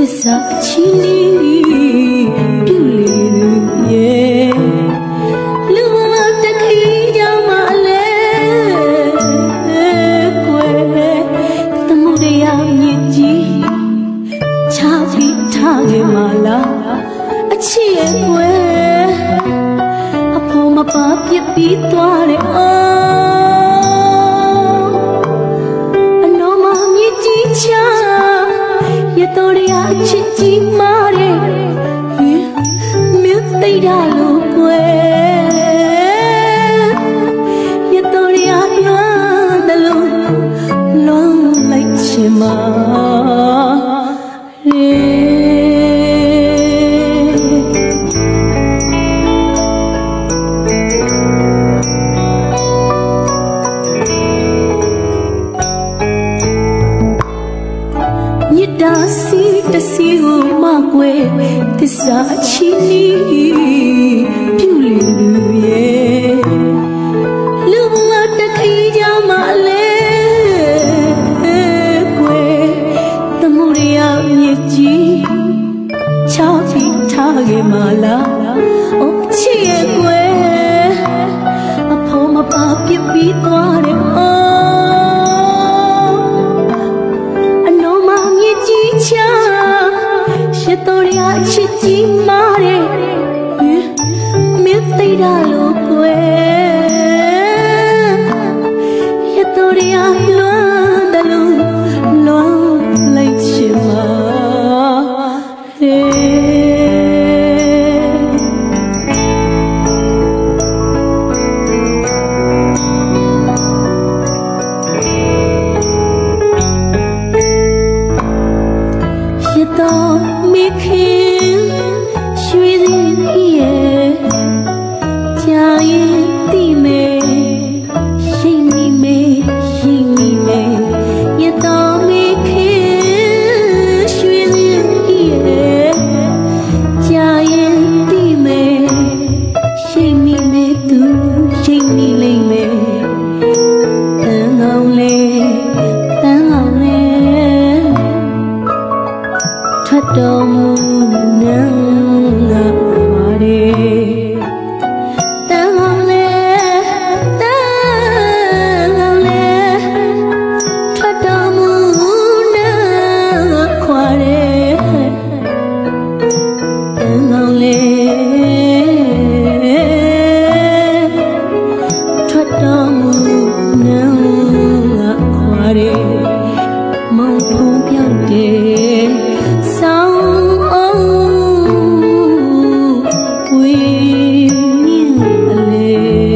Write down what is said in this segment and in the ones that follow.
စ္စာချီပြုလေသူရဲ့လူမတခိကြောင့်မလဲကွယ်သမှုတရားမြင့်ကြီးချပြီးထားခဲ့မလားအချစ်ရဲ့ကွယ်အဖို့မပါပြစ်ပြီးသွားတယ်အနောမမြင့်ကြီးချရတော်ရအချစ်ကြီးမားတယ်မြတ်သိတာလို့ကွယ်ရတော်ရလွမ်းတယ်လို့လွမ်းလိုက်ချင်မှာဒါစီတစီကိုမကွယ်သစ္စာချီပြုလေလူရဲ့လူဘဝတခိကြမှာလဲကွယ်သမှုရမြစ်ကြီးချပြီးထားခဲ့မှာလားအိုးချစ်ရဲ့ကွယ်အဖို့မပါပြစ်ပြီးသွားတယ်ရတော်ရအချစ်ကြီးမားတယ်မြတ်သိတာလို့ကွယ်ရတော်ရလွမ်းတယ်လို့လွမ်းလိုက်ချင်မှာတော့မိခင်ရွှေစင်ရဲ့ကြာရင်တိမေရှိမိမေရှိမိမေရတော့မိခင်ရွှေစင်ရဲ့ကြာရင်တိမေရှိမိမေသူရှိမိလိမ့်မယ်တန်အောင်လေတန်အောင်လေထွက်တော်မူနန်းငါပါရေတန်အောင်လေတန်အောင်လေထွက်တော်မူနန်းငါခွာရေတန်အောင်လေထွက်တော်မူနန်းငါခွာရေမောင်ဖုံးပြောင်းတယ်ဆောင်းအောင်ဝေးမြင့်လေ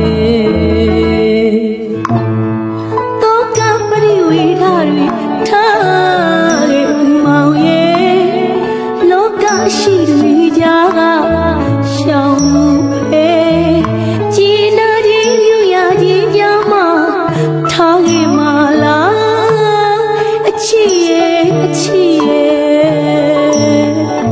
တောကပရိဝေဒတွေထားခဲ့မောင်ရဲ့လောကရှိတွေကြားကရှောင်းဖေးကြည်နာခြင်းယူရခြင်းကြောင့်မှထားခဲ့မလားအချစ်ရဲ့အချစ်ရဲ့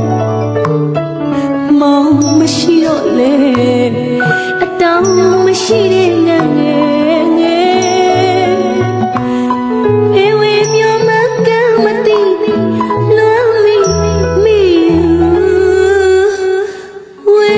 မောင်မရှိတော့လေအတောင်မရှိတဲ့ငယ်ငယ်ငယ်ဝေမျိုးမကမသိလွမ်းမိမိဝေ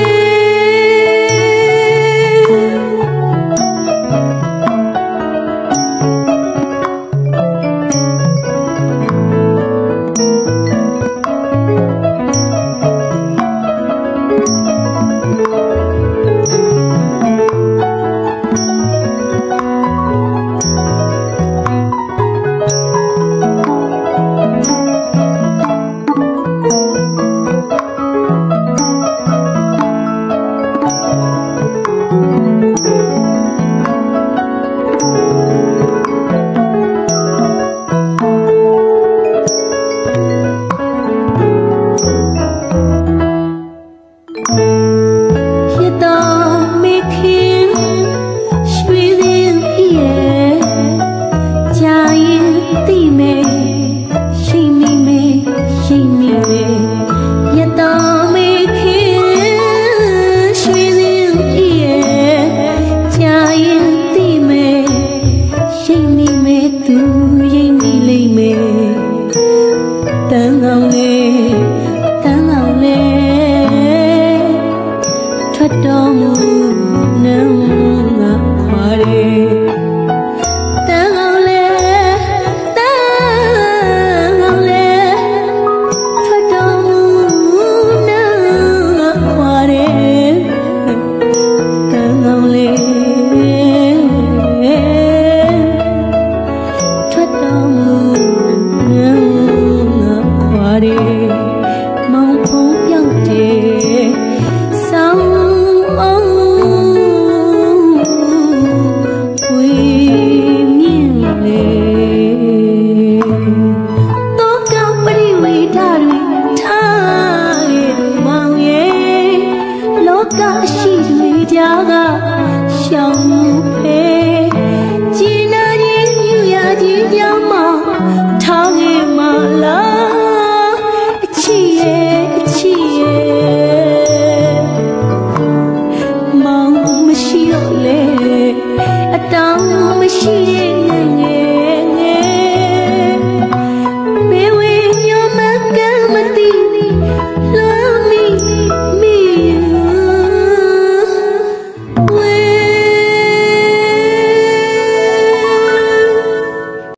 ကရှိတွေကြကရှောင်ဖဲ